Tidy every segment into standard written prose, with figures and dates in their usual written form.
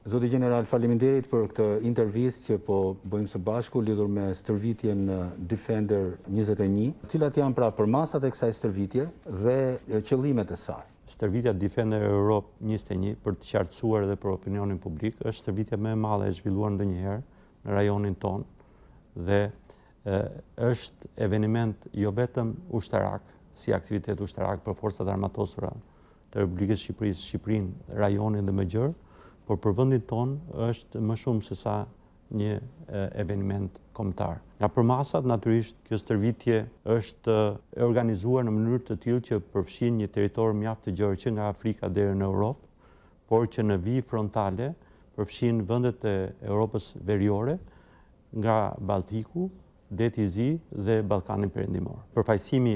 Zoti Gjeneral, faleminderit për këtë intervistë që po bëjmë së bashku lidhur me stërvitjen Defender 21, cilat janë pra përmasat e kësaj stërvitje dhe qëllimet e saj. Stërvitja Defender Europe 21, për të qartësuar dhe për opinionin publik, është stërvitja më e madhe e zhvilluar ndonjëherë në rajonin tonë dhe është eveniment jo vetëm ushtarak, si aktivitet ushtarak për forcat armatosura të Republikës Shqipërisë, Shqipërinë, rajonin dhe më gjërë, por për vendin tonë është më shumë se sa një eveniment kombëtar. Nga përmasat, natyrisht, kjo stërvitje është e organizuar në mënyrë të tillë që përfshin një territor mjaft të gjerë që nga Afrika deri në Europë, por që në vijë frontale përfshin vendet e Europës Veriore, nga Balltiku, Deti i Zi dhe Ballkani Perëndimor. Përfaqësimi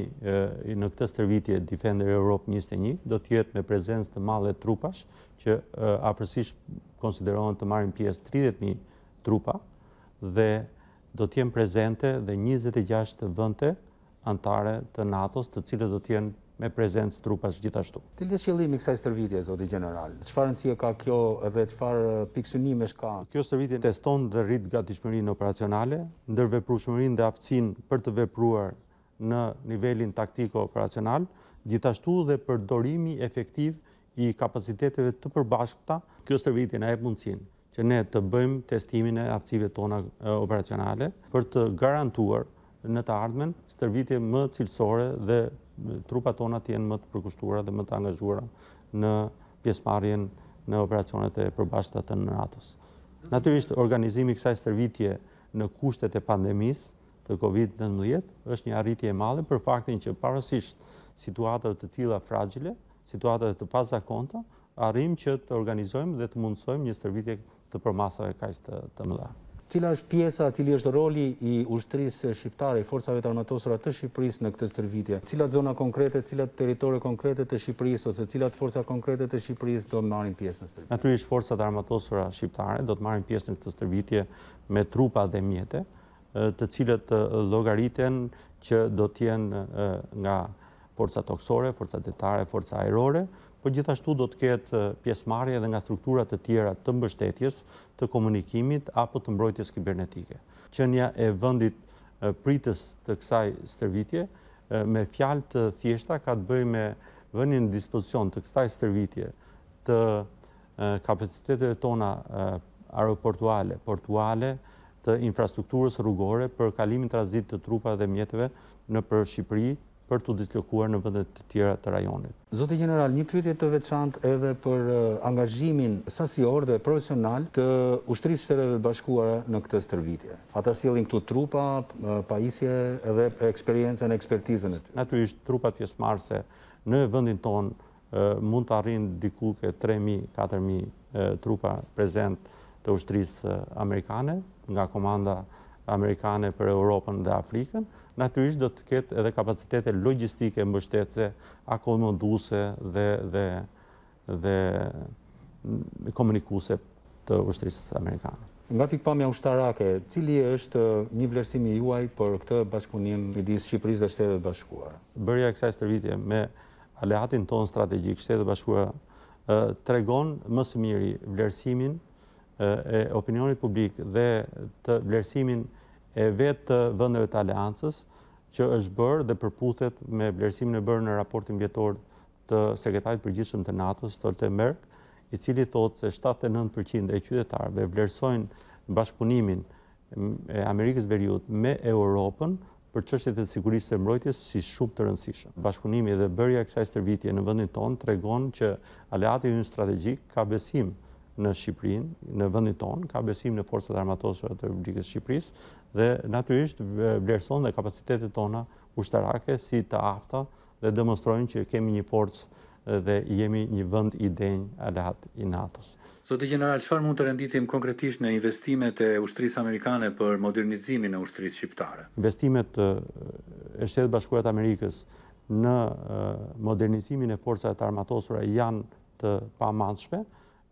në këtë stërvitje Defender Europe 21 do të jetë me prezencë të madhe trupash që afërsisht konsiderohen të marrin pjesë 30.000 trupa dhe do të jenë prezente dhe 26 vende anëtare të NATO-s, të cilët do të jenë me prezencë trupash gjithashtu. Cili është qëllimi i kësaj stërvitje, zoti Gjeneral? Çfarë rëndësie ka kjo edhe çfarë pikësynimesh ka? Kjo stërvitje teston dhe rrit gatishmërinë operacionale, ndërveprueshmërinë dhe aftësinë për të vepruar në nivelin taktiko operacional, gjithashtu dhe përdorimi efektiv i kapaciteteve të përbashkëta. Kjo stërvitje na jep mundësinë që ne të bëjmë testimin e aftësive tona operacionale për të garantuar në të ardhmen stërvitje më cilësore dhe trupat tona të jenë më të përkushtuara dhe më të angazhuara në pjesëmarrjen në operacionet e përbashkëta të NATO-s. Natyrisht, organizimi i kësaj stërvitje në kushtet e pandemisë të COVID-19 është një arritje e madhe për faktin që pavarësisht situatave të tilla fragjile, situatave të pazakonta, arrim që të organizojmë dhe të mundsojmë një stërvitje të përmasave kaq të mëdha. Cila është pjesa, cili është roli i ushtrisë shqiptare, i forcave të armatosura të Shqipërisë në këtë stërvitje? Cilat zona konkrete, cilat territore konkrete të Shqipërisë ose cilat forca konkrete të Shqipërisë do marrin pjesë në stërvitje? Natyrisht forcat armatosura shqiptare do të marrin pjesë në këtë stërvitje me trupa dhe mjete, të cilët llogariten që do të jenë nga forca toksore, forca detare, forca ajrore, por gjithashtu do të ketë pjesëmarrje edhe nga strukturat të tjera të mbështetjes, të komunikimit apo të mbrojtjes kibernetike. Qenia e vendit pritës të kësaj stërvitje, me fjalë të thjeshta, ka të bëjë me vënien në dispozicion të kësaj stërvitje të kapaciteteve tona aeroportuale, portuale, të infrastrukturës rrugore për kalimin tranzit të trupave dhe mjeteve nëpër Shqipëri, për të dislokuar në vendet të tjera të rajonit. Zoti Gjeneral, një pyetje të veçantë edhe për angazhimin sasior dhe profesional të ushtrisë Shteteve të Bashkuara në këtë stërvitje. Ata sjellin këtu trupa, pajisje edhe eksperiencën, ekspertizën e tyre. Natyrisht, trupat pjesëmarrëse në vendin tonë mund të arrijnë diku ke 3.000-4.000 trupa prezent të ushtrisë amerikane, nga komanda amerikane për Europën dhe Afrikën. Natyrisht do të ketë edhe kapacitete logjistike mbështetëse, akomoduese dhe komunikuese të ushtrisë amerikane. Nga pikpamja ushtarake, cili është një vlerësimi juaj për këtë bashkëpunim midis Shqipërisë dhe Shtetet Bashkuara? Bërja e kësaj stërvitje me aleatin tonë strategjik, Shtetet Bashkuara, tregon më së miri vlerësimin e opinionit publik dhe të vlerësimin e vetë të vendeve të aleancës që është bërë dhe përputhet me vlerësimin e bërë në raportin vjetor të sekretarit përgjithshëm të NATO-s, Stoltenberg, i cili thotë se 79% e qytetarëve vlerësojnë bashkëpunimin e Amerikës Veriut me Europën për çështjet e sigurisë së mbrojtjes si shumë të rëndësishëm. Bashkëpunimi dhe bërja e kësaj stërvitje në vendin tonë tregon që aleati ynë strategjik ka besim në Shqipërinë, në vendin tonë, ka besim në forcat armatosura të Republikës së Shqipërisë dhe natyrisht vlerëson dhe kapacitetet tona ushtarake si të afta dhe demonstrojnë që kemi një forcë dhe jemi një vend i denj aleat i NATO-s. Zoti Gjeneral, çfarë mund të renditim konkretisht në investimet e ushtrisë amerikane për modernizimin e ushtrisë shqiptare? Investimet e Shtetet Bashkuara të Amerikës në modernizimin e forcave të armatosura janë të pamandshme.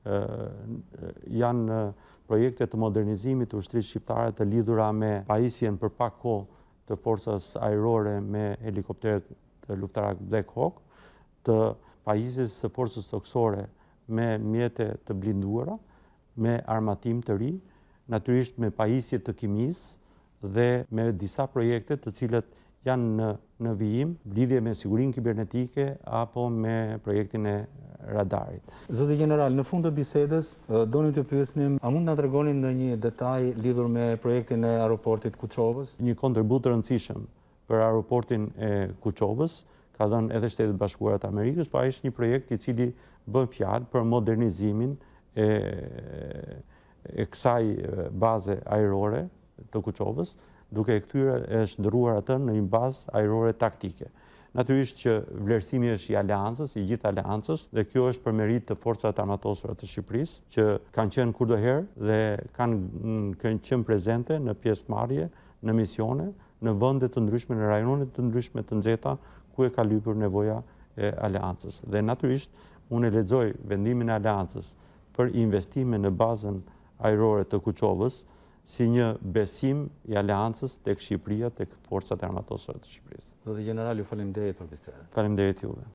Janë projekte të modernizimit të ushtrisë shqiptare të lidhura me pajisjen për pak kohë të forcës ajrore me helikoptere të luftarak Black Hawk, të pajisjes së forcës toksore me mjete të blinduara me armatim të ri, natyrisht me pajisje të kimisë dhe me disa projekte të cilët janë në vijim, lidhje me sigurinë kibernetike apo me projektin e radarit. Zoti general, në fund të bisedës donim të pyesnim, a mund na tregoni ndonjë detaj lidhur me projektin e aeroportit Kuçovës? Një kontribut të rëndësishëm për aeroportin e Kuçovës ka dhënë edhe Shtetet Bashkuara të Amerikës, pa është një projekt i cili bën fjalë për modernizimin e kësaj baze ajrore të Kuçovës, duke e kthyer është ndërruar atë në një bazë ajrore taktike. Natyrisht që vlerësimi është i aleancës, i gjithë aleancës, dhe kjo është për merit të forcat armatosura të Shqipërisë, që kanë qenë kudoherë dhe kanë qenë prezente në pjesëmarrje, në misione, në vende të ndryshme, në rajone të ndryshme të nxehta, ku e ka lypur nevoja e aleancës. Dhe natyrisht, unë e lexoj vendimin e aleancës për investime në bazën ajrore të Kuçovës si një besim i aleancës tek Shqipëria, tek forcat armatosura të Shqipërisë. Zoti general, ju faleminderit për bisedë. Faleminderit juve.